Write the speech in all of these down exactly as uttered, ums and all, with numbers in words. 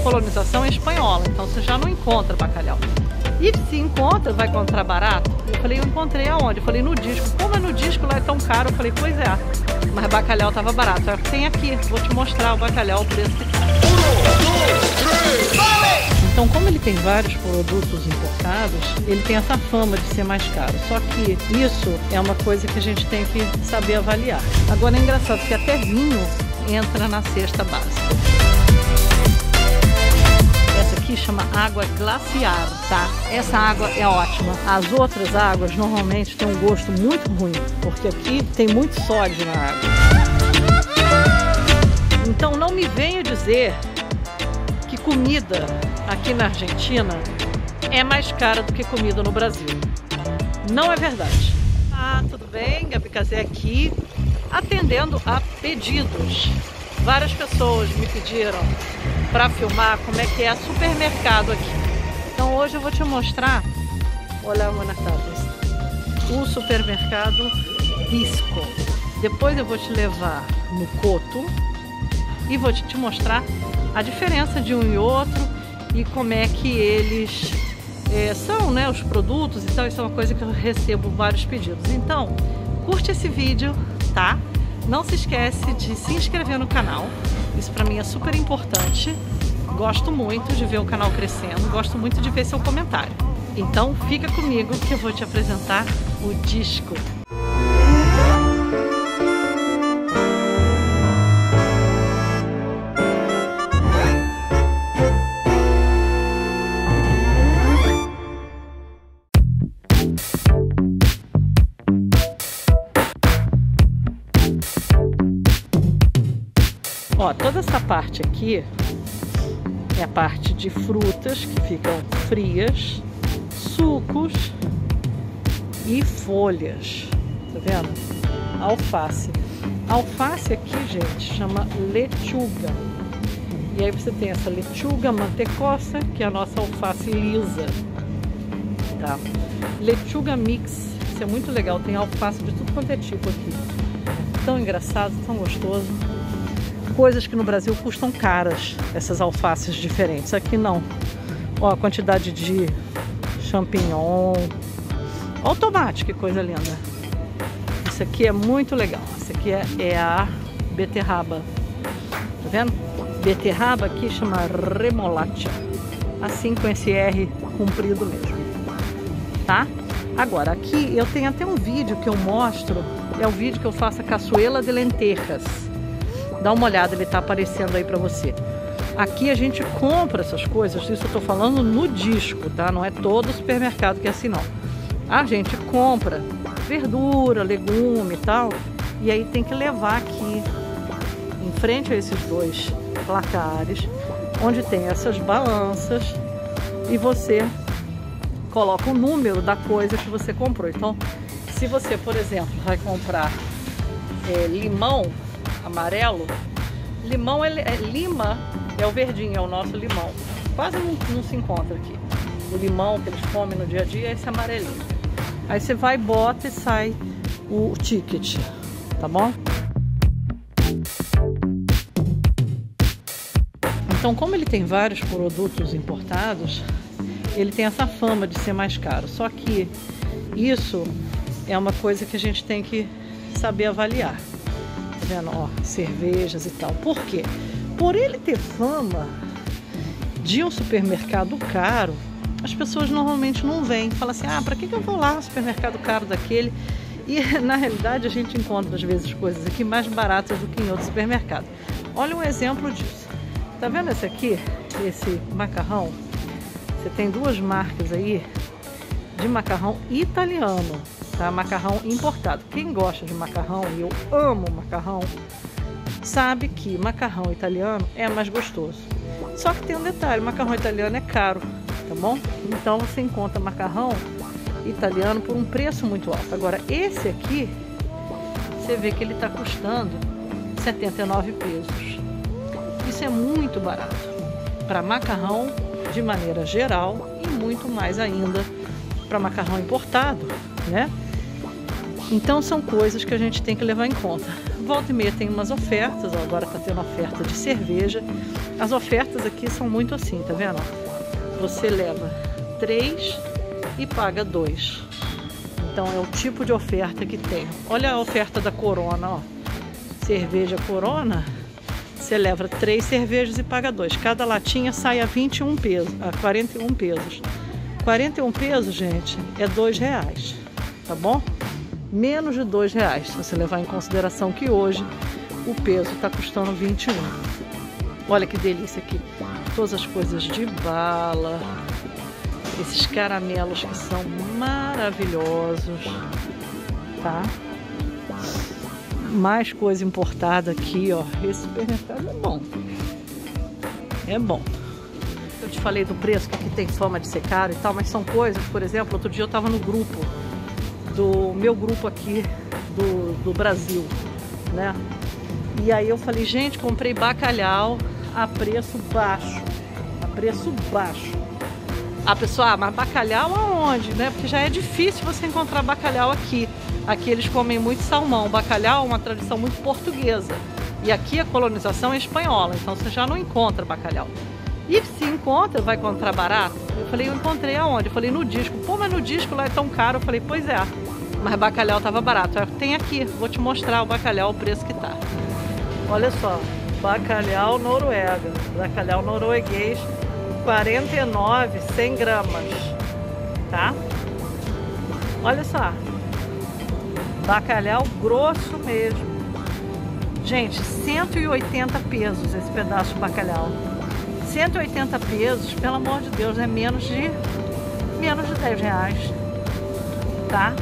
colonização é espanhola, então você já não encontra bacalhau. E se encontra, vai encontrar barato? Eu falei, eu encontrei aonde? Eu falei, no disco. Como é no disco, lá é tão caro? Eu falei, pois é, mas bacalhau tava barato. Eu tem aqui, vou te mostrar o bacalhau, o preço que tá. Então, como ele tem vários produtos importados, ele tem essa fama de ser mais caro. Só que isso é uma coisa que a gente tem que saber avaliar. Agora é engraçado que até vinho entra na cesta básica. Essa aqui chama água glaciar, tá? Essa água é ótima. As outras águas normalmente têm um gosto muito ruim, porque aqui tem muito sódio na água. Então não me venha dizer que comida aqui na Argentina é mais cara do que comida no Brasil. Não é verdade. Ah, tudo bem? Gabi Casé aqui, atendendo a pedidos. Várias pessoas me pediram para filmar como é que é supermercado aqui. Então hoje eu vou te mostrar, olha, buenas tardes, o supermercado Pisco. Depois eu vou te levar no Coto e vou te mostrar a diferença de um e outro e como é que eles é, são, né, os produtos e tal. Isso é uma coisa que eu recebo vários pedidos. Então, curte esse vídeo, tá? Não se esquece de se inscrever no canal. Isso para mim é super importante. Gosto muito de ver o canal crescendo. Gosto muito de ver seu comentário. Então, fica comigo que eu vou te apresentar o disco. Ó, toda essa parte aqui é a parte de frutas que ficam frias, sucos e folhas. Tá vendo? Alface. Alface aqui, gente, chama lechuga. E aí você tem essa lechuga mantecosa, que é a nossa alface lisa. Tá? Lechuga mix, isso é muito legal. Tem alface de tudo quanto é tipo aqui. Tão engraçado, tão gostoso. Coisas que no Brasil custam caras, essas alfaces diferentes. Aqui não. Ó, a quantidade de champignon. Ó o tomate, que coisa linda. Isso aqui é muito legal. Isso aqui é, é a beterraba. Tá vendo? Beterraba aqui chama remolacha. Assim, com esse R comprido mesmo. Tá? Agora, aqui eu tenho até um vídeo que eu mostro. É o vídeo que eu faço a caçuela de lentejas. Dá uma olhada, ele tá aparecendo aí pra você. Aqui a gente compra essas coisas, isso eu tô falando no disco, tá? Não é todo supermercado que é assim, não. A gente compra verdura, legume e tal, e aí tem que levar aqui, em frente a esses dois placares, onde tem essas balanças, e você coloca o número da coisa que você comprou. Então, se você, por exemplo, vai comprar é, limão amarelo, limão é, é lima, é o verdinho, é o nosso limão. Quase não, não se encontra aqui. O limão que eles comem no dia a dia é esse amarelinho. Aí você vai, bota e sai o ticket, tá bom? Então, como ele tem vários produtos importados, ele tem essa fama de ser mais caro. Só que isso é uma coisa que a gente tem que saber avaliar. Tá vendo? Ó, cervejas e tal. Por quê? Por ele ter fama de um supermercado caro, as pessoas normalmente não vêm. Falam assim, ah, pra que que eu vou lá no supermercado caro daquele? E na realidade a gente encontra às vezes coisas aqui mais baratas do que em outro supermercado. Olha um exemplo disso. Tá vendo esse aqui? Esse macarrão? Você tem duas marcas aí de macarrão italiano. Tá? Macarrão importado. Quem gosta de macarrão, e eu amo macarrão, sabe que macarrão italiano é mais gostoso. Só que tem um detalhe, macarrão italiano é caro, tá bom? Então você encontra macarrão italiano por um preço muito alto. Agora esse aqui, você vê que ele está custando setenta e nove pesos. Isso é muito barato para macarrão de maneira geral e muito mais ainda para macarrão importado, né? Então são coisas que a gente tem que levar em conta. Volta e meia tem umas ofertas, ó, agora tá tendo oferta de cerveja. As ofertas aqui são muito assim, tá vendo? Você leva três e paga dois. Então é o tipo de oferta que tem. Olha a oferta da Corona, ó. Cerveja Corona, você leva três cervejas e paga dois. Cada latinha sai a vinte e um pesos, a quarenta e um pesos. quarenta e um pesos, gente, é dois reais, tá bom? Menos de dois reais, se você levar em consideração que hoje o peso está custando vinte e um. Olha que delícia aqui. Todas as coisas de bala, esses caramelos que são maravilhosos, tá? Mais coisa importada aqui, ó. Esse supermercado é bom. É bom. Eu te falei do preço, que aqui tem fama de ser caro e tal, mas são coisas, por exemplo, outro dia eu tava no grupo, do meu grupo aqui do, do Brasil, né? E aí eu falei, gente, comprei bacalhau a preço baixo. A preço baixo. A pessoa, ah, mas bacalhau aonde, né? Porque já é difícil você encontrar bacalhau aqui. Aqui eles comem muito salmão. Bacalhau é uma tradição muito portuguesa. E aqui a colonização é espanhola, então você já não encontra bacalhau. E se encontra, vai encontrar barato? Eu falei, eu encontrei aonde? Eu falei, no disco. Pô, mas no disco lá é tão caro. Eu falei, pois é, mas bacalhau tava barato. Tem aqui, vou te mostrar o bacalhau, o preço que tá. Olha só, bacalhau noruega, bacalhau norueguês, quarenta e nove, cem gramas, tá? Olha só, bacalhau grosso mesmo. Gente, cento e oitenta pesos esse pedaço de bacalhau. cento e oitenta pesos, pelo amor de Deus, é menos de, menos de dez reais, tá?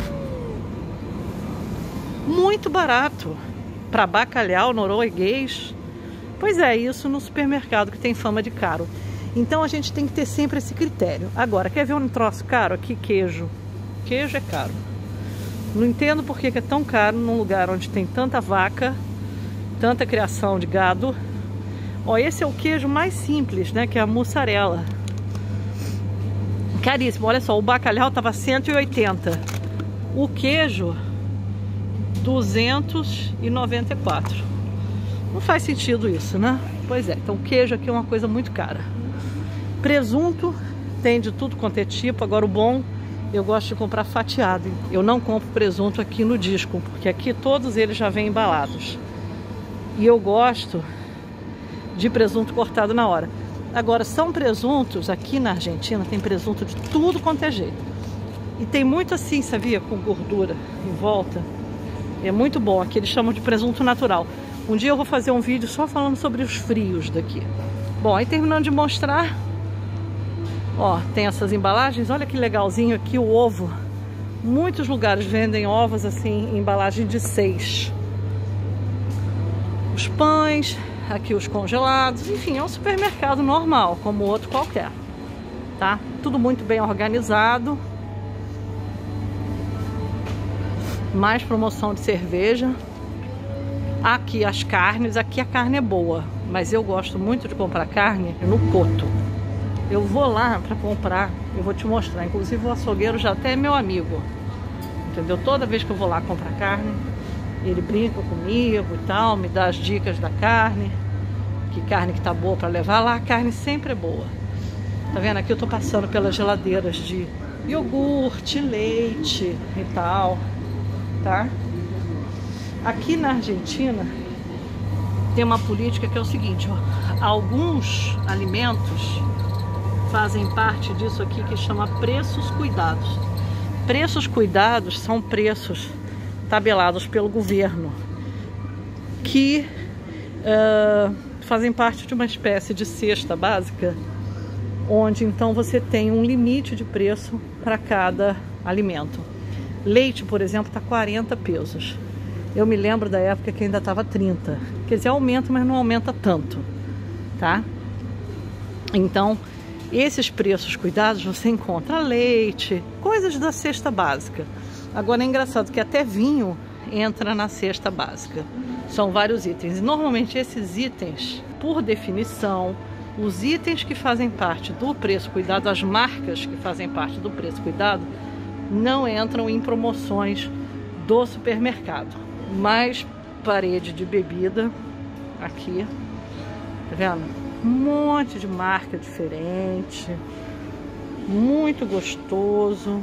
Muito barato para bacalhau norueguês. Pois é, isso no supermercado que tem fama de caro. Então a gente tem que ter sempre esse critério. Agora, quer ver um troço caro aqui? Queijo. Queijo é caro. Não entendo por que é tão caro num lugar onde tem tanta vaca, tanta criação de gado. Ó, esse é o queijo mais simples, né? Que é a mussarela. Caríssimo. Olha só, o bacalhau tava cento e oitenta. O queijo, duzentos e noventa e quatro. Não faz sentido isso, né? Pois é, então o queijo aqui é uma coisa muito cara. Presunto tem de tudo quanto é tipo. Agora o bom, eu gosto de comprar fatiado. Eu não compro presunto aqui no disco, porque aqui todos eles já vêm embalados. E eu gosto de presunto cortado na hora. Agora, são presuntos, aqui na Argentina tem presunto de tudo quanto é jeito. E tem muito assim, sabia? Com gordura em volta. É muito bom, aqui eles chamam de presunto natural. Um dia eu vou fazer um vídeo só falando sobre os frios daqui. Bom, aí terminando de mostrar, ó, tem essas embalagens. Olha que legalzinho aqui o ovo. Muitos lugares vendem ovos assim, em embalagem de seis. Os pães, aqui os congelados, enfim, é um supermercado normal, como outro qualquer, tá? Tudo muito bem organizado. Mais promoção de cerveja. Aqui as carnes, aqui a carne é boa, mas eu gosto muito de comprar carne no Poto. Eu vou lá para comprar, eu vou te mostrar, inclusive o açougueiro já até é meu amigo, entendeu? Toda vez que eu vou lá comprar carne, ele brinca comigo e tal, me dá as dicas da carne, que carne que tá boa para levar lá, a carne sempre é boa. Tá vendo? Aqui eu tô passando pelas geladeiras de iogurte, leite e tal, tá? Aqui na Argentina tem uma política que é o seguinte, ó, alguns alimentos fazem parte disso aqui que chama preços cuidados. Preços cuidados são preços tabelados pelo governo que uh, fazem parte de uma espécie de cesta básica, onde então você tem um limite de preço para cada alimento. Leite, por exemplo, está quarenta pesos. Eu me lembro da época que ainda estava trinta. Quer dizer, aumenta, mas não aumenta tanto, tá? Então, esses preços cuidados você encontra leite, coisas da cesta básica. Agora é engraçado que até vinho entra na cesta básica. São vários itens. E normalmente esses itens, por definição, os itens que fazem parte do preço cuidado, as marcas que fazem parte do preço cuidado, não entram em promoções do supermercado. Mais parede de bebida aqui, tá vendo? Um monte de marca diferente, muito gostoso.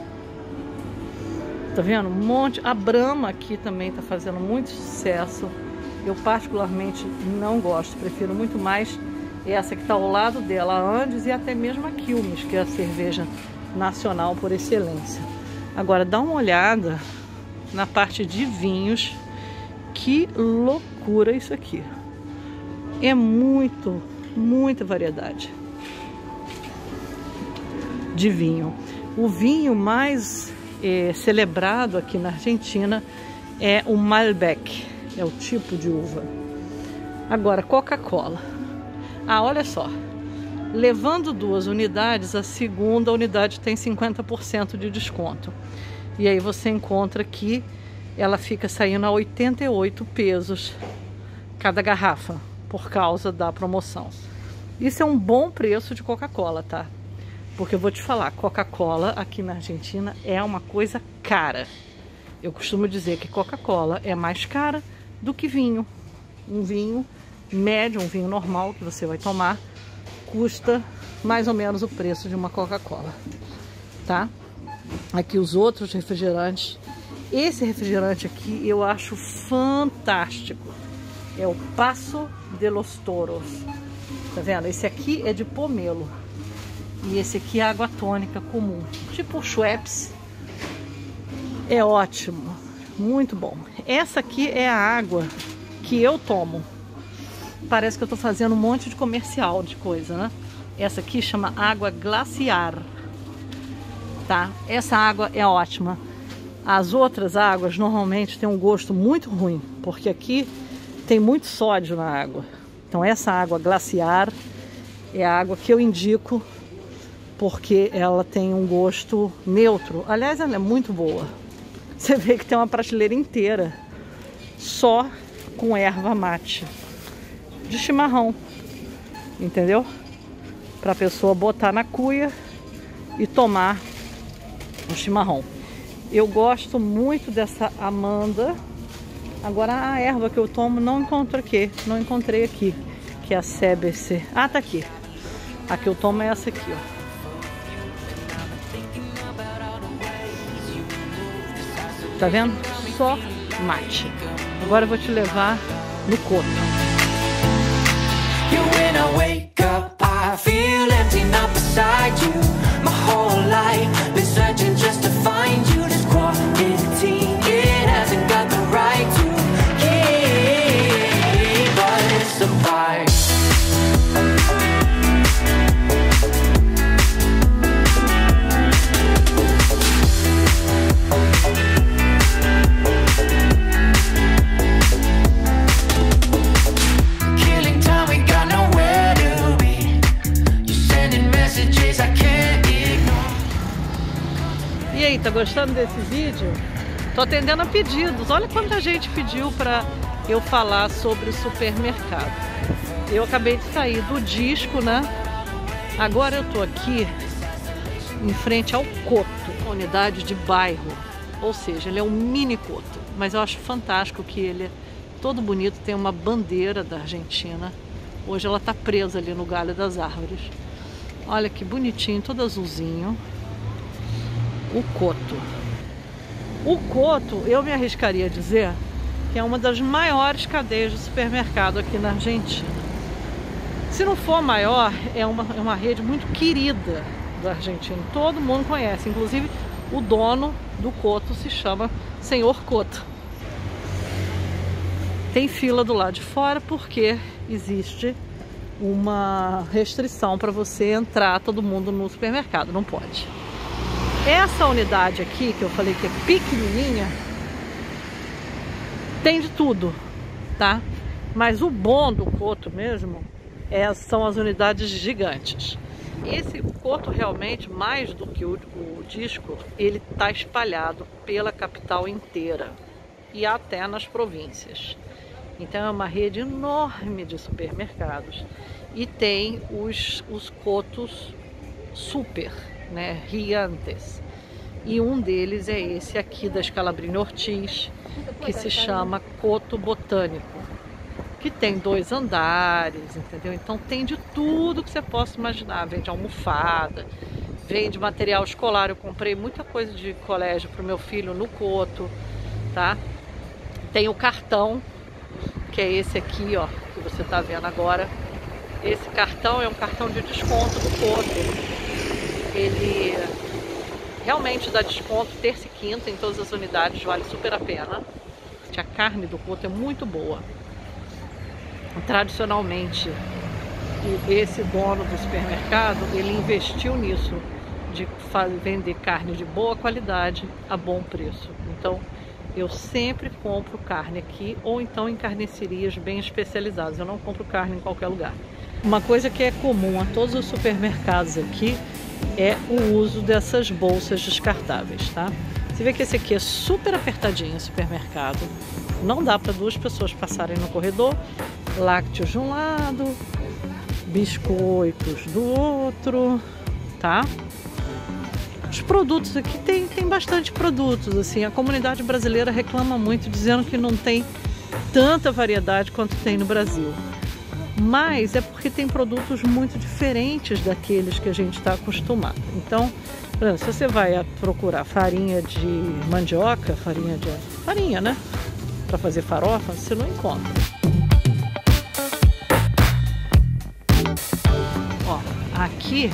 Tá vendo? Um monte. A Brahma aqui também tá fazendo muito sucesso. Eu particularmente não gosto, prefiro muito mais essa que tá ao lado dela, a Andes, e até mesmo a Quilmes, que é a cerveja nacional por excelência. Agora dá uma olhada na parte de vinhos. Que loucura isso aqui. É muito, muita variedade de vinho. O vinho mais é, celebrado aqui na Argentina é o Malbec, é o tipo de uva. Agora, Coca-Cola. Ah, olha só. Levando duas unidades, a segunda unidade tem cinquenta por cento de desconto. E aí você encontra aqui, ela fica saindo a oitenta e oito pesos cada garrafa, por causa da promoção. Isso é um bom preço de Coca-Cola, tá? Porque eu vou te falar, Coca-Cola aqui na Argentina é uma coisa cara. Eu costumo dizer que Coca-Cola é mais cara do que vinho. Um vinho médio, um vinho normal que você vai tomar, custa mais ou menos o preço de uma Coca-Cola, tá? Aqui os outros refrigerantes. Esse refrigerante aqui eu acho fantástico. É o Paso de los Toros. Tá vendo? Esse aqui é de pomelo. E esse aqui é água tônica comum. Tipo o Schweppes. É ótimo. Muito bom. Essa aqui é a água que eu tomo. Parece que eu tô fazendo um monte de comercial de coisa, né? Essa aqui chama água glaciar. Tá? Essa água é ótima. As outras águas normalmente têm um gosto muito ruim, porque aqui tem muito sódio na água. Então essa água glaciar é a água que eu indico, porque ela tem um gosto neutro. Aliás, ela é muito boa. Você vê que tem uma prateleira inteira só com erva mate de chimarrão, entendeu? Para a pessoa botar na cuia e tomar um chimarrão. Eu gosto muito dessa Amanda. Agora a erva que eu tomo não encontro aqui, não encontrei aqui, que é a C B C. Ah, tá aqui. A que eu tomo é essa aqui, ó. Tá vendo? Só mate. Agora eu vou te levar no Coto. E aí, tá gostando desse vídeo? Tô atendendo a pedidos. Olha quanta gente pediu pra eu falar sobre o supermercado. Eu acabei de sair do disco, né? Agora eu tô aqui em frente ao Coto, uma unidade de bairro. Ou seja, ele é um mini Coto. Mas eu acho fantástico que ele é todo bonito, tem uma bandeira da Argentina. Hoje ela tá presa ali no galho das árvores. Olha que bonitinho, todo azulzinho. O Coto. O Coto, eu me arriscaria a dizer que é uma das maiores cadeias de supermercado aqui na Argentina. Se não for maior, é uma, é uma rede muito querida da Argentina. Todo mundo conhece, inclusive o dono do Coto se chama Senhor Coto. Tem fila do lado de fora porque existe uma restrição para você entrar todo mundo no supermercado, não pode. Essa unidade aqui, que eu falei que é pequenininha, tem de tudo, tá? Mas o bom do Coto mesmo é, são as unidades gigantes. Esse Coto realmente, mais do que o, o disco, ele está espalhado pela capital inteira e até nas províncias. Então é uma rede enorme de supermercados e tem os, os Cotos super, né, gigantes, E um deles é esse aqui da Scalabrini Ortiz, que se chama Coto Botânico, que tem dois andares, entendeu? Então tem de tudo que você possa imaginar. Vende almofada, vende material escolar. Eu comprei muita coisa de colégio para o meu filho no Coto, tá? Tem o cartão, que é esse aqui, ó, que você tá vendo agora. Esse cartão é um cartão de desconto do Coto. Ele realmente dá desconto terça e quinta em todas as unidades, vale super a pena. A carne do Coto é muito boa. Tradicionalmente, esse dono do supermercado, ele investiu nisso, de vender carne de boa qualidade a bom preço. Então, eu sempre compro carne aqui, ou então em carnicerias bem especializadas. Eu não compro carne em qualquer lugar. Uma coisa que é comum a todos os supermercados aqui é o uso dessas bolsas descartáveis, tá? Você vê que esse aqui é super apertadinho, o supermercado. Não dá para duas pessoas passarem no corredor. Lácteos de um lado, biscoitos do outro, tá? Os produtos aqui tem, tem bastante produtos, assim. A comunidade brasileira reclama muito, dizendo que não tem tanta variedade quanto tem no Brasil. Mas é porque tem produtos muito diferentes daqueles que a gente está acostumado. Então, por exemplo, se você vai procurar farinha de mandioca, farinha de... farinha, né? Para fazer farofa, você não encontra. Ó, aqui,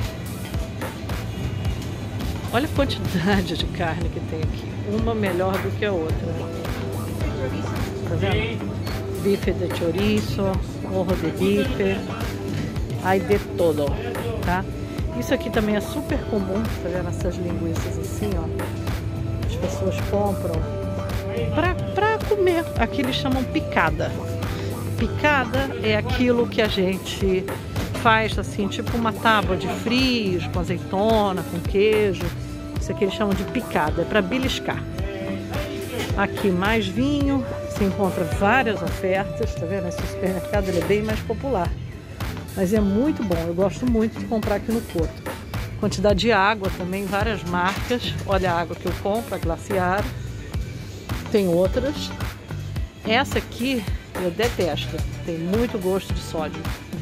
olha a quantidade de carne que tem aqui. Uma melhor do que a outra. Tá vendo? Bife de chorizo, ojo de bife, hay de todo, tá? Isso aqui também é super comum, tá vendo? Essas linguiças assim, ó. As pessoas compram pra, pra comer. Aqui eles chamam picada. Picada é aquilo que a gente faz assim, tipo uma tábua de frios, com azeitona, com queijo. Isso aqui eles chamam de picada, é pra beliscar. Aqui mais vinho, você encontra várias ofertas, tá vendo? Esse supermercado ele é bem mais popular, mas é muito bom, eu gosto muito de comprar aqui no Coto. Quantidade de água também, várias marcas. Olha a água que eu compro, a Glaciar. Tem outras. Essa aqui eu detesto, tem muito gosto de sódio.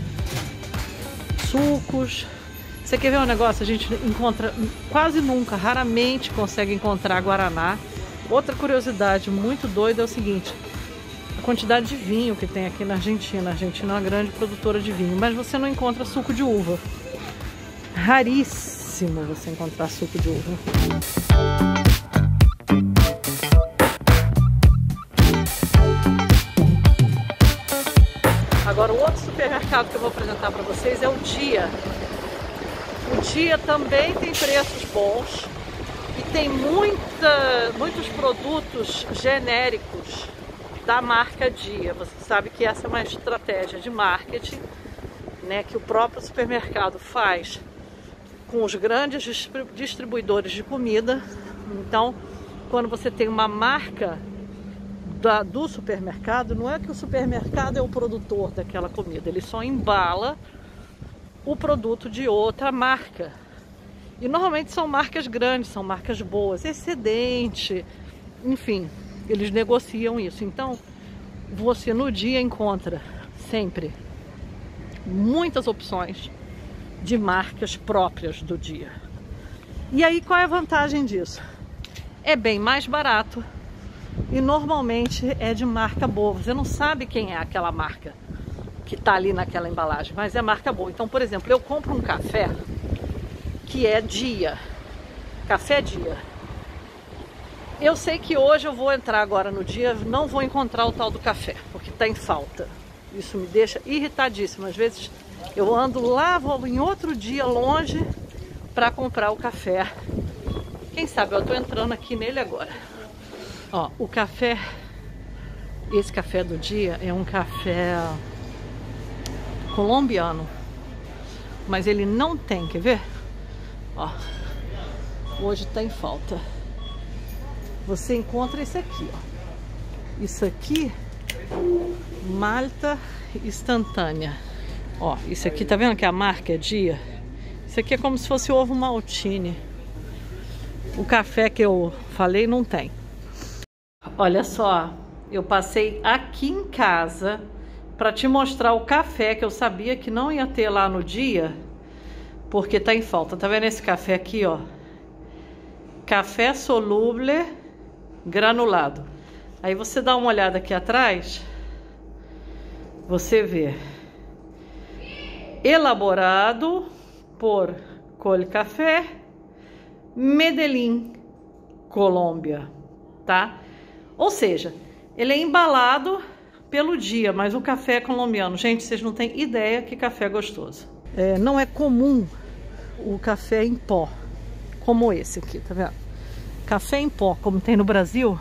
Sucos. Você quer ver um negócio? A gente encontra quase nunca, raramente consegue encontrar guaraná. Outra curiosidade muito doida é o seguinte: a quantidade de vinho que tem aqui na Argentina. A Argentina é uma grande produtora de vinho, mas você não encontra suco de uva. Raríssimo você encontrar suco de uva. Agora, o outro supermercado que eu vou apresentar para vocês é o Dia. O Dia também tem preços bons. E tem muita, muitos produtos genéricos da marca Dia. Você sabe que essa é uma estratégia de marketing, né, que o próprio supermercado faz com os grandes distribuidores de comida. Então, quando você tem uma marca da, do supermercado, não é que o supermercado é o produtor daquela comida, ele só embala o produto de outra marca. E normalmente são marcas grandes, são marcas boas, Excedente, enfim, eles negociam isso. Então, você no Dia encontra sempre muitas opções de marcas próprias do Dia. E aí, qual é a vantagem disso? É bem mais barato e normalmente é de marca boa. Você não sabe quem é aquela marca que está ali naquela embalagem, mas é marca boa. Então, por exemplo, eu compro um café que é Dia, café Dia. Eu sei que hoje eu vou entrar agora no Dia, não vou encontrar o tal do café, porque está em falta. Isso me deixa irritadíssima. Às vezes eu ando lá, vou em outro dia longe para comprar o café. Quem sabe eu estou entrando aqui nele agora. Ó, o café, esse café do Dia é um café colombiano, mas ele não tem, quer ver? Ó, hoje tá em falta. Você encontra esse aqui, ó. Isso aqui, malta instantânea. Ó, isso aqui, tá vendo que a marca é Dia? Isso aqui é como se fosse ovo maltine. O café que eu falei não tem. Olha só, eu passei aqui em casa para te mostrar o café que eu sabia que não ia ter lá no dia, porque tá em falta. Tá vendo esse café aqui, ó? Café solúvel granulado. Aí você dá uma olhada aqui atrás, você vê. Elaborado por Colcafé, Medellín, Colômbia, tá? Ou seja, ele é embalado pelo dia, mas o café é colombiano. Gente, vocês não têm ideia que café gostoso. É, não é comum o café em pó, como esse aqui, tá vendo? Café em pó, como tem no Brasil.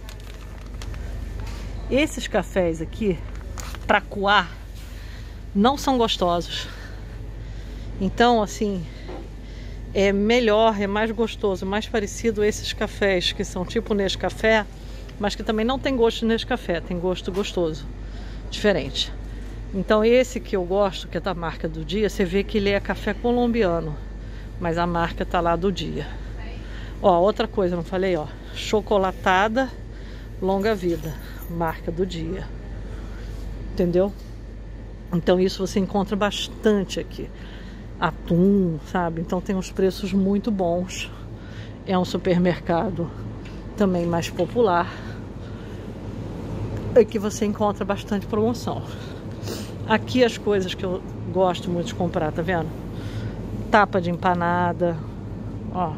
Esses cafés aqui, para coar, não são gostosos. Então, assim, é melhor, é mais gostoso, mais parecido a esses cafés que são tipo Nescafé, mas que também não tem gosto de Nescafé, tem gosto gostoso, diferente. Então esse que eu gosto, que é da marca do dia, você vê que ele é café colombiano, mas a marca tá lá do dia. Ó, outra coisa, não falei, ó, chocolatada, longa vida, marca do dia. Entendeu? Então isso você encontra bastante aqui. Atum, sabe? Então tem uns preços muito bons. É um supermercado também mais popular, é que você encontra bastante promoção. Aqui as coisas que eu gosto muito de comprar, tá vendo? Tapa de empanada, ó.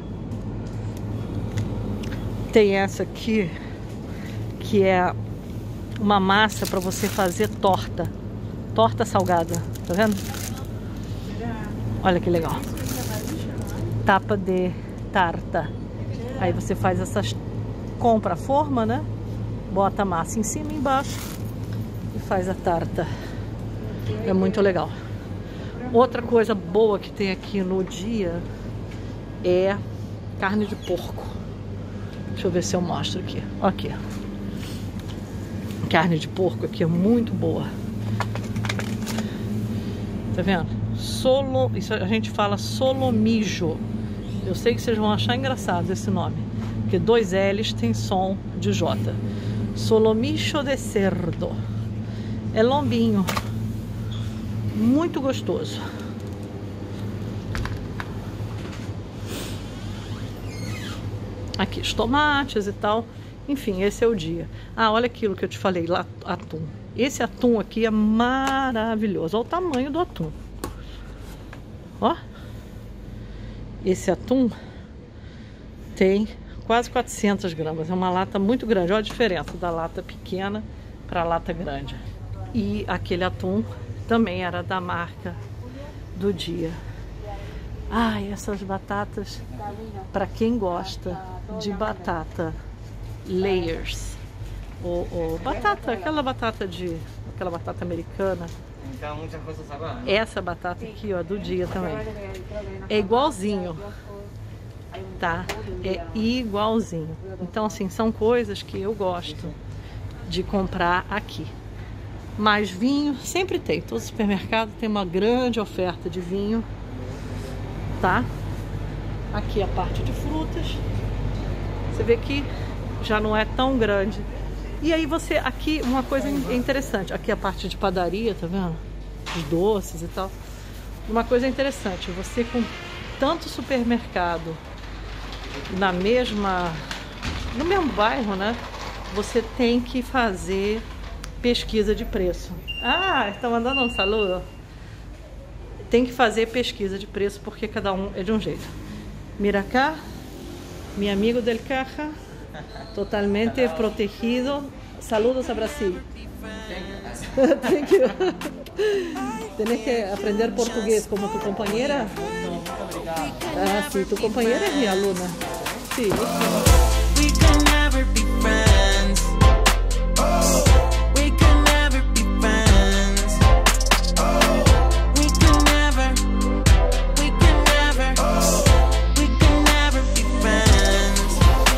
Tem essa aqui que é uma massa para você fazer torta, torta salgada, tá vendo? Olha que legal. Tapa de tarta. Aí você faz essas, compra a forma, né? Bota a massa em cima e embaixo e faz a tarta. É muito legal. Outra coisa boa que tem aqui no dia é carne de porco. Deixa eu ver se eu mostro aqui. Aqui. Carne de porco aqui é muito boa. Tá vendo? Solo, isso a gente fala solomijo. Eu sei que vocês vão achar engraçado esse nome, porque dois L's tem som de J. Solomicho de cerdo. É lombinho. Muito gostoso. Aqui os tomates e tal. Enfim, esse é o dia. Ah, olha aquilo que eu te falei lá, atum. Esse atum aqui é maravilhoso. Olha o tamanho do atum. Ó. Esse atum tem quase quatrocentas gramas. É uma lata muito grande. Olha a diferença da lata pequena para a lata grande. E aquele atum também era da marca do dia. Ai, essas batatas, para quem gosta de batata layers, ou, ou batata, aquela batata de, aquela batata americana. Essa batata aqui, ó, do dia também. É igualzinho, tá? É igualzinho. Então, assim, são coisas que eu gosto de comprar aqui. Mas vinho sempre tem. Todo supermercado tem uma grande oferta de vinho, tá? Aqui a parte de frutas. Você vê que já não é tão grande. E aí você, aqui uma coisa interessante, aqui a parte de padaria, tá vendo? Os doces e tal. Uma coisa interessante, você com tanto supermercado na mesma, no mesmo bairro, né? Você tem que fazer pesquisa de preço. Ah, está mandando um saludo. Tem que fazer pesquisa de preço porque cada um é de um jeito. Mira cá, meu amigo del caja, totalmente protegido. Saludos a Brasil. Thank you. Tienes que aprender português como tu companheira. Ah, sí, tu companheira é minha aluna. Sí. We can never be friends. We can never be friends. We can never. We can never. We can never be friends.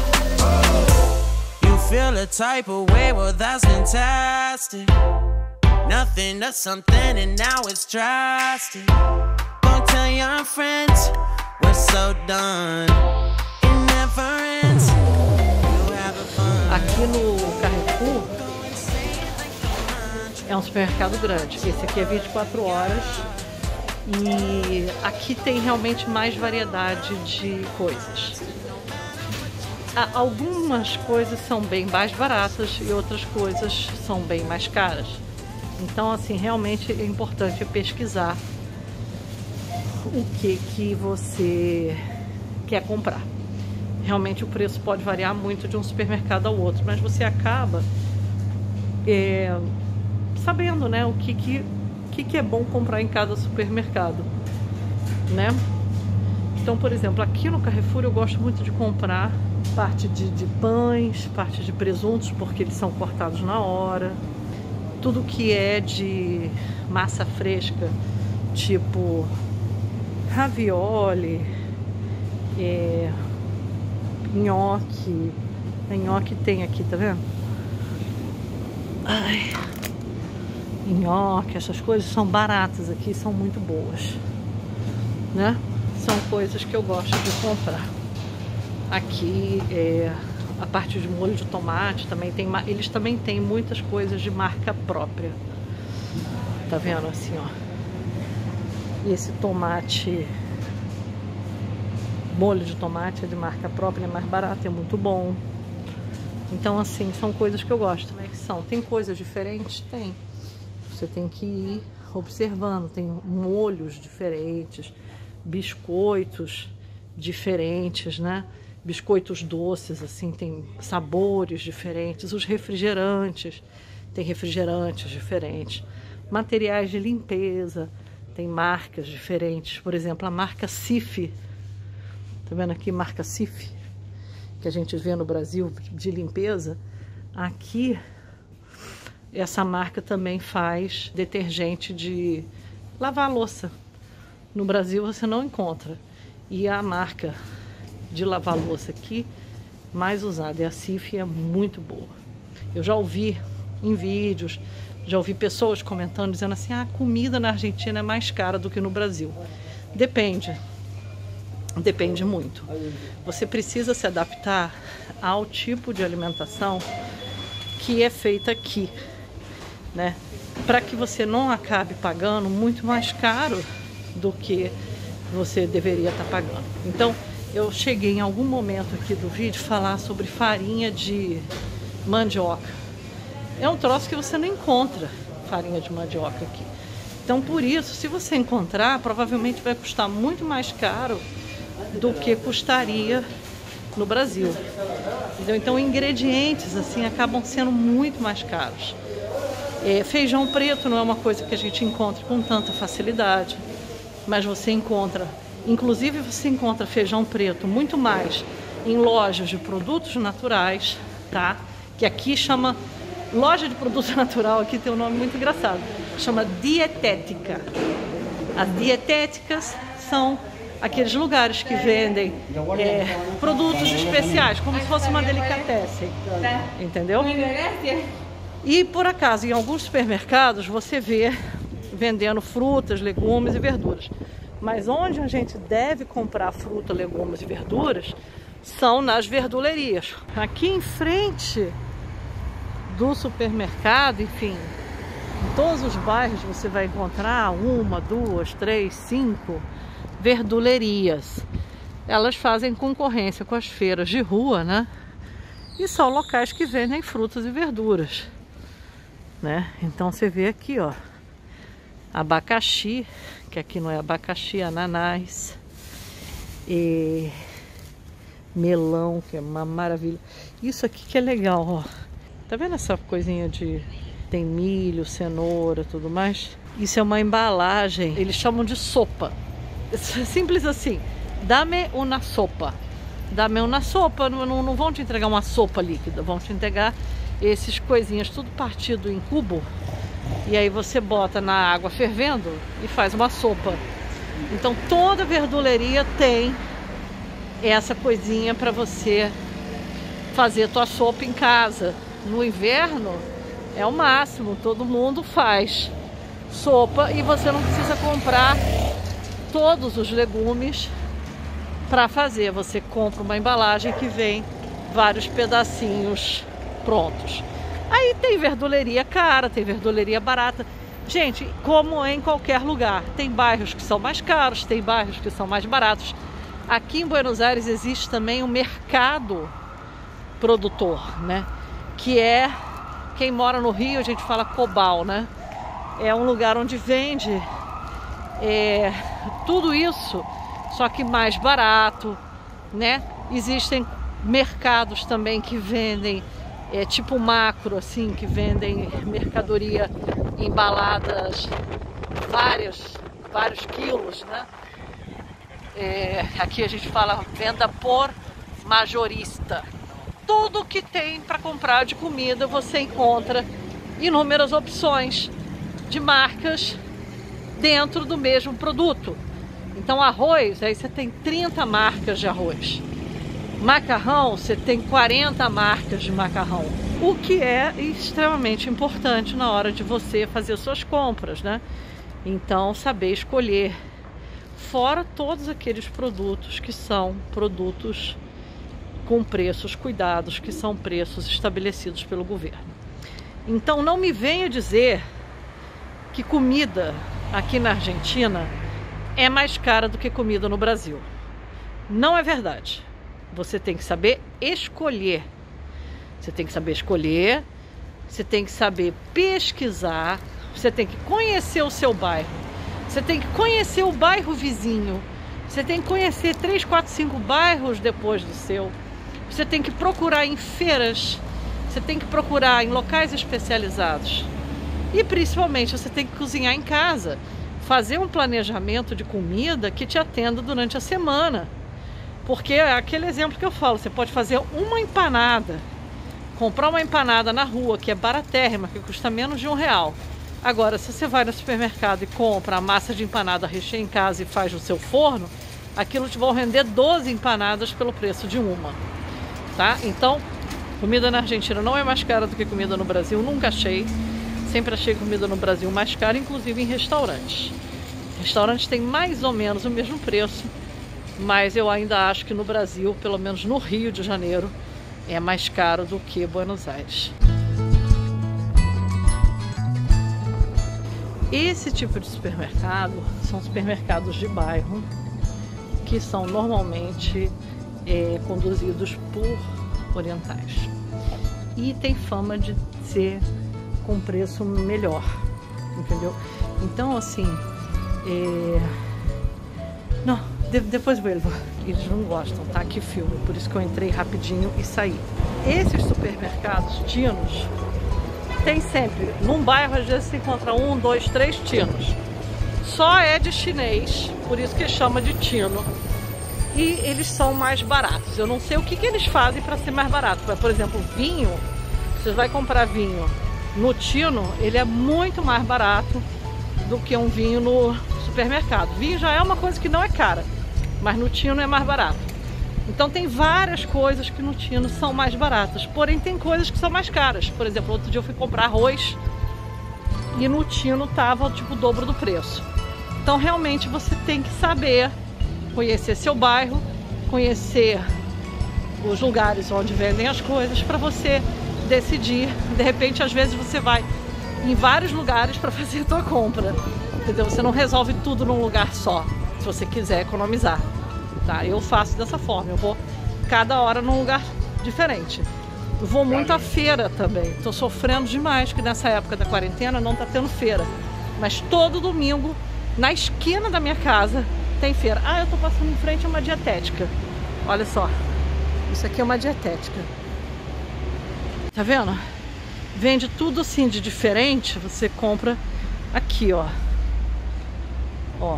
You feel a type of way, well that's fantastic. Nothing to something and now it's drastic. Don't tell your friends we're so done. It never Aqui no Carrefour é um supermercado grande. Esse aqui é vinte e quatro horas e aqui tem realmente mais variedade de coisas. Algumas coisas são bem mais baratas e outras coisas são bem mais caras. Então, assim, realmente é importante pesquisar o que que você quer comprar. Realmente o preço pode variar muito de um supermercado ao outro, mas você acaba é, sabendo, né, o que que, que que é bom comprar em cada supermercado, né? Então, por exemplo, aqui no Carrefour eu gosto muito de comprar parte de, de pães, parte de presuntos, porque eles são cortados na hora. Tudo que é de massa fresca, tipo ravioli, é, nhoque. A nhoque tem aqui, tá vendo? Ai, nhoque, essas coisas são baratas aqui, são muito boas, né? São coisas que eu gosto de comprar. Aqui é, a parte de molho de tomate também tem, eles também têm muitas coisas de marca própria. Tá vendo assim, ó? E esse tomate, molho de tomate é de marca própria, é mais barato, é muito bom. Então, assim, são coisas que eu gosto. Como é que são? Tem coisas diferentes? Tem. Você tem que ir observando. Tem molhos diferentes, biscoitos diferentes, né? Biscoitos doces, assim, tem sabores diferentes. Os refrigerantes, tem refrigerantes diferentes. Materiais de limpeza, tem marcas diferentes. Por exemplo, a marca Cif. Tá vendo aqui, marca Cif, que a gente vê no Brasil de limpeza. Aqui, essa marca também faz detergente de lavar a louça. No Brasil você não encontra. E a marca de lavar louça aqui mais usada é a Cif, é muito boa. Eu já ouvi em vídeos, já ouvi pessoas comentando, dizendo assim, ah, a comida na Argentina é mais cara do que no Brasil. Depende. Depende muito. Você precisa se adaptar ao tipo de alimentação que é feita aqui, né? Para que você não acabe pagando muito mais caro do que você deveria estar pagando. Então, eu cheguei em algum momento aqui do vídeo falar sobre farinha de mandioca. É um troço que você não encontra farinha de mandioca aqui. Então, por isso, se você encontrar, provavelmente vai custar muito mais caro do que custaria no Brasil. Entendeu? Então, ingredientes assim acabam sendo muito mais caros. É, feijão preto não é uma coisa que a gente encontra com tanta facilidade, mas você encontra, inclusive você encontra feijão preto muito mais em lojas de produtos naturais, tá? Que aqui chama, loja de produto natural, aqui tem um nome muito engraçado, chama dietética. As dietéticas são aqueles lugares que vendem é, produtos especiais, como se fosse uma delicatessen, entendeu? E por acaso, em alguns supermercados, você vê vendendo frutas, legumes e verduras. Mas onde a gente deve comprar fruta, legumes e verduras são nas verdulerias. Aqui em frente do supermercado, enfim, em todos os bairros você vai encontrar uma, duas, três, cinco verdulerias. Elas fazem concorrência com as feiras de rua, né? E são locais que vendem frutas e verduras, né? Então você vê aqui, ó, abacaxi, que aqui não é abacaxi, é ananás, e melão, que é uma maravilha. Isso aqui que é legal, ó. Tá vendo essa coisinha de... tem milho, cenoura, tudo mais? Isso é uma embalagem, eles chamam de sopa. Simples assim, dá-me uma sopa. Dá-me uma sopa, não, não vão te entregar uma sopa líquida, vão te entregar esses coisinhas tudo partido em cubo. E aí você bota na água fervendo e faz uma sopa. Então toda verduleria tem essa coisinha para você fazer tua sopa em casa. No inverno é o máximo, todo mundo faz sopa e você não precisa comprar todos os legumes para fazer. Você compra uma embalagem que vem vários pedacinhos prontos. Aí tem verduleria cara, tem verduleria barata. Gente, como em qualquer lugar, tem bairros que são mais caros, tem bairros que são mais baratos. Aqui em Buenos Aires existe também um mercado produtor, né? Que é, quem mora no Rio, a gente fala Cobal, né? É um lugar onde vende é, tudo isso, só que mais barato, né? Existem mercados também que vendem, é, tipo macro, assim, que vendem mercadoria embaladas, várias, vários quilos, né? É, aqui a gente fala venda por majorista. Tudo que tem para comprar de comida você encontra inúmeras opções de marcas dentro do mesmo produto. Então arroz, aí você tem trinta marcas de arroz. Macarrão, você tem quarenta marcas de macarrão. O que é extremamente importante na hora de você fazer suas compras, né? Então saber escolher. Fora todos aqueles produtos que são produtos com preços cuidados, que são preços estabelecidos pelo governo. Então não me venha dizer que comida aqui na Argentina é mais cara do que comida no Brasil. Não é verdade. Você tem que saber escolher. Você tem que saber escolher, você tem que saber pesquisar, você tem que conhecer o seu bairro, você tem que conhecer o bairro vizinho, você tem que conhecer três, quatro, cinco bairros depois do seu. Você tem que procurar em feiras, você tem que procurar em locais especializados. E principalmente você tem que cozinhar em casa, fazer um planejamento de comida que te atenda durante a semana. Porque é aquele exemplo que eu falo, você pode fazer uma empanada, comprar uma empanada na rua, que é baratérrima, que custa menos de um real. Agora, se você vai no supermercado e compra a massa de empanada, recheia em casa e faz no seu forno, aquilo te vai render doze empanadas pelo preço de uma. Tá? Então, comida na Argentina não é mais cara do que comida no Brasil, nunca achei. Sempre achei comida no Brasil mais cara, inclusive em restaurantes. Restaurantes têm mais ou menos o mesmo preço, mas eu ainda acho que no Brasil, pelo menos no Rio de Janeiro, é mais caro do que Buenos Aires. Esse tipo de supermercado são supermercados de bairro, que são normalmente é, conduzidos por orientais. E tem fama de ser com preço melhor, entendeu? Então, assim, é... não, de, depois vuelvo. Eles não gostam, tá? Que filme, por isso que eu entrei rapidinho e saí. Esses supermercados tinos tem sempre, num bairro às vezes você encontra um, dois, três tinos. Só é de chinês, por isso que chama de tino. E eles são mais baratos. Eu não sei o que, que eles fazem para ser mais barato. Por exemplo, vinho, você vai comprar vinho no tino, ele é muito mais barato do que um vinho no supermercado. Vinho já é uma coisa que não é cara, mas no tino é mais barato. Então tem várias coisas que no tino são mais baratas, porém tem coisas que são mais caras. Por exemplo, outro dia eu fui comprar arroz e no tino tava tipo o dobro do preço. Então realmente você tem que saber conhecer seu bairro, conhecer os lugares onde vendem as coisas para você decidir. De repente, às vezes você vai em vários lugares para fazer a tua compra, entendeu? Você não resolve tudo num lugar só, se você quiser economizar, tá? Eu faço dessa forma, eu vou cada hora num lugar diferente. Eu vou muito à feira também, tô sofrendo demais que nessa época da quarentena não tá tendo feira, mas todo domingo na esquina da minha casa tem feira. Ah, eu tô passando em frente a uma dietética, olha só, isso aqui é uma dietética. Tá vendo? Vende tudo assim de diferente. Você compra aqui, ó. Ó.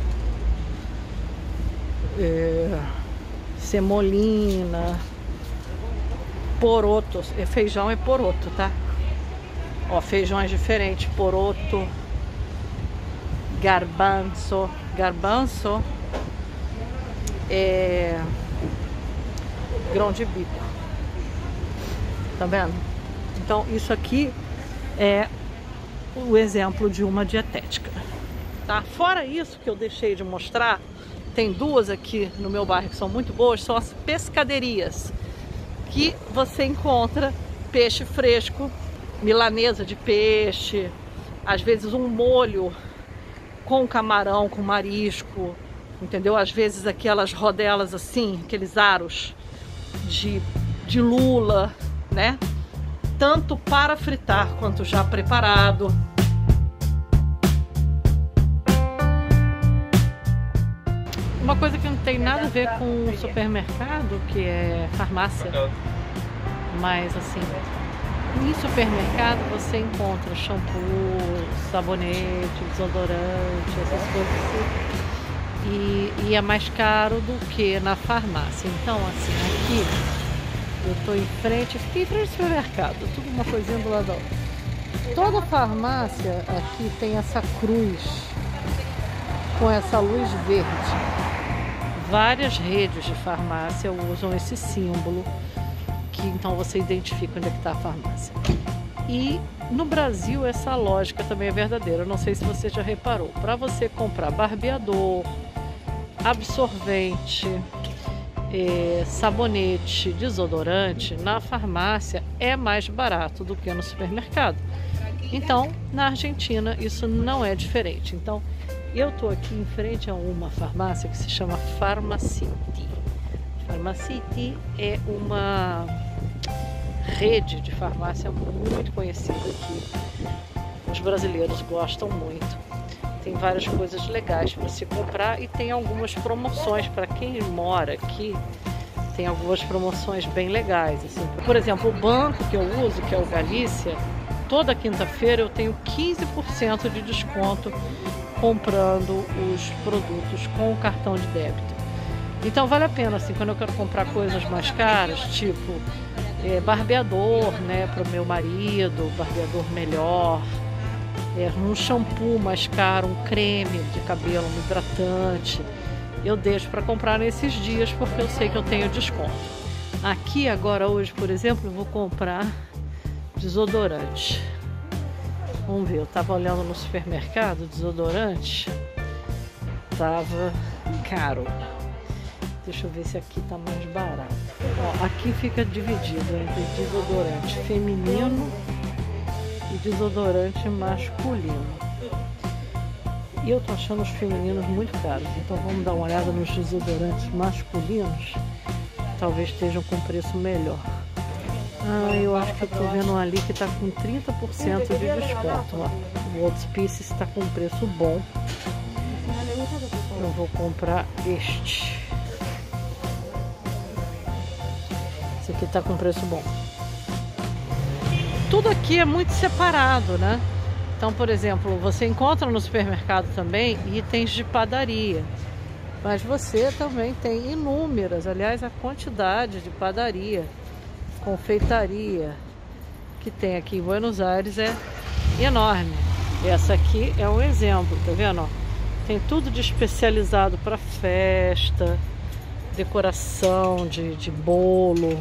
É, semolina. Poroto. É, feijão é poroto, tá? Ó, feijão é diferente. Poroto. Garbanzo. Garbanzo. É... grão de bico. Tá vendo? Então isso aqui é o exemplo de uma dietética, tá? Fora isso que eu deixei de mostrar, tem duas aqui no meu bairro que são muito boas, são as pescaderias, que você encontra peixe fresco, milanesa de peixe, às vezes um molho com camarão, com marisco, entendeu? Às vezes aquelas rodelas assim, aqueles aros de, de lula, né? Tanto para fritar quanto já preparado. Uma coisa que não tem nada a ver com o supermercado, que é farmácia, mas assim, em supermercado você encontra shampoo, sabonete, desodorante, essas coisas assim, e, e é mais caro do que na farmácia. Então assim, aqui eu tô em frente, fiquei em frente ao supermercado, tudo uma coisinha do lado da outra. Toda farmácia aqui tem essa cruz com essa luz verde. Várias redes de farmácia usam esse símbolo, que então você identifica onde é que está a farmácia. E no Brasil essa lógica também é verdadeira. Eu não sei se você já reparou. Para você comprar barbeador, absorvente, é, sabonete, desodorante, na farmácia é mais barato do que no supermercado. Então, na Argentina isso não é diferente. Então, eu estou aqui em frente a uma farmácia que se chama Farmacity. Farmacity é uma rede de farmácia muito conhecida aqui. Os brasileiros gostam muito. Tem várias coisas legais para se comprar e tem algumas promoções para quem mora aqui. Tem algumas promoções bem legais. Assim. Por exemplo, o banco que eu uso, que é o Galícia, toda quinta-feira eu tenho quinze por cento de desconto comprando os produtos com o cartão de débito. Então vale a pena, assim, quando eu quero comprar coisas mais caras, tipo é, barbeador, né, para o meu marido, barbeador melhor, é, um shampoo mais caro, um creme de cabelo, um hidratante, eu deixo para comprar nesses dias porque eu sei que eu tenho desconto. Aqui agora, hoje, por exemplo, eu vou comprar desodorante. Vamos ver, eu tava olhando no supermercado, desodorante tava caro. Deixa eu ver se aqui tá mais barato. Ó, aqui fica dividido entre desodorante feminino e desodorante masculino. E eu tô achando os femininos muito caros, então vamos dar uma olhada nos desodorantes masculinos. Talvez estejam com preço melhor. Ah, eu acho que eu tô vendo ali que tá com trinta por cento de desconto. Ó. O Old Spice está com preço bom. Eu vou comprar este. Esse aqui tá com preço bom. Tudo aqui é muito separado, né? Então, por exemplo, você encontra no supermercado também itens de padaria. Mas você também tem inúmeras, aliás, a quantidade de padaria, confeitaria que tem aqui em Buenos Aires é enorme. Essa aqui é um exemplo, tá vendo? Tem tudo de especializado para festa, decoração de, de bolo,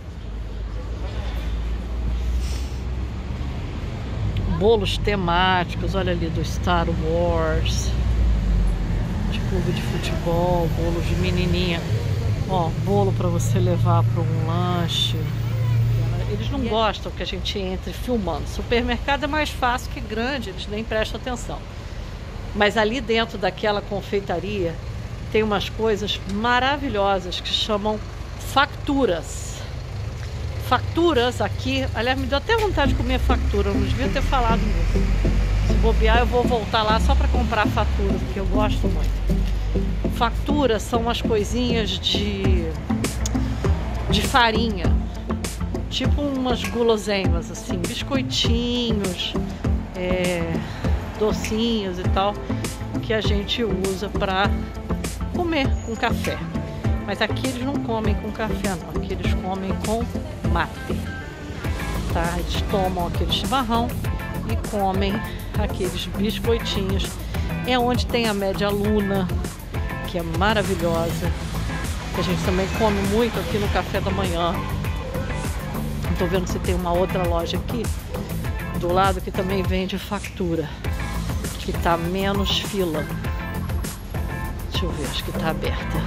bolos temáticos, olha ali, do Star Wars, de clube de futebol, bolos de menininha, ó, bolo para você levar para um lanche. Eles não gostam que a gente entre filmando. Supermercado é mais fácil que grande, eles nem prestam atenção. Mas ali dentro daquela confeitaria tem umas coisas maravilhosas que chamam facturas. Facturas aqui, aliás, me deu até vontade de comer factura, eu não devia ter falado nisso. Se bobear, eu vou voltar lá só para comprar fatura, porque eu gosto muito. Facturas são umas coisinhas de, de farinha, tipo umas guloseimas, assim, biscoitinhos, é, docinhos e tal, que a gente usa para comer com café. Mas aqui eles não comem com café, não. Aqui eles comem com mate, tá? Eles tomam aquele chimarrão e comem aqueles biscoitinhos. É onde tem a média luna, que é maravilhosa, que a gente também come muito aqui no café da manhã. Estou vendo se tem uma outra loja aqui do lado que também vende factura, que tá menos fila. Deixa Deixa eu ver, acho que tá aberta.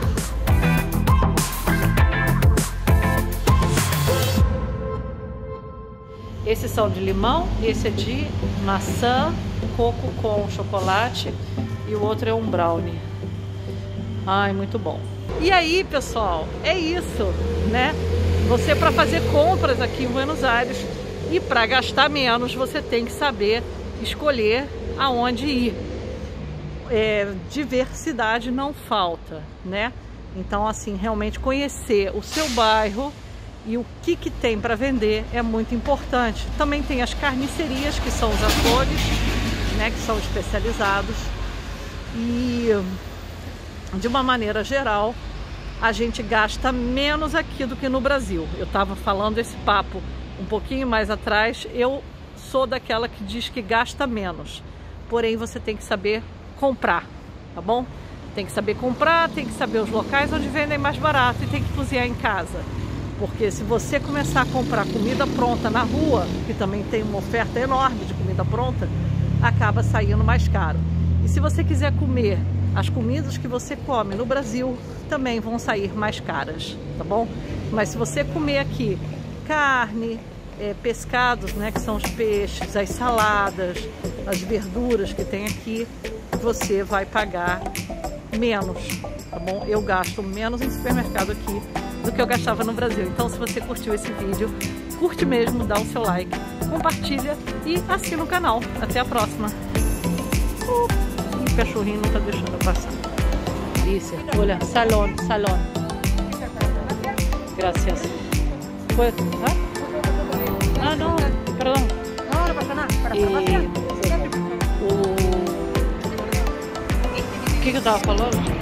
Esses são de limão, esse é de maçã, coco com chocolate e o outro é um brownie. Ai, muito bom. E aí, pessoal, é isso, né? Você, para fazer compras aqui em Buenos Aires e para gastar menos, você tem que saber escolher aonde ir. É, diversidade não falta, né? Então, assim, realmente conhecer o seu bairro e o que que tem para vender é muito importante. Também tem as carnicerias, que são os açougues, né, que são especializados. E, de uma maneira geral, a gente gasta menos aqui do que no Brasil. Eu estava falando esse papo um pouquinho mais atrás. Eu sou daquela que diz que gasta menos. Porém, você tem que saber comprar, tá bom? Tem que saber comprar, tem que saber os locais onde vendem mais barato e tem que cozinhar em casa. Porque se você começar a comprar comida pronta na rua, que também tem uma oferta enorme de comida pronta, acaba saindo mais caro. E se você quiser comer as comidas que você come no Brasil, também vão sair mais caras, tá bom? Mas se você comer aqui carne, é, pescados, né, que são os peixes, as saladas, as verduras que tem aqui, você vai pagar menos, tá bom? Eu gasto menos em supermercado aqui do que eu gastava no Brasil. Então, se você curtiu esse vídeo, curte mesmo, dá o seu like, compartilha e assina o canal. Até a próxima. Uh, o cachorrinho não tá deixando eu passar. Isso, olha, salão, salão. Gracias. Foi, ah? Ah, não, perdão. No, no pasa nada. Para E, o... o que que eu tava falando?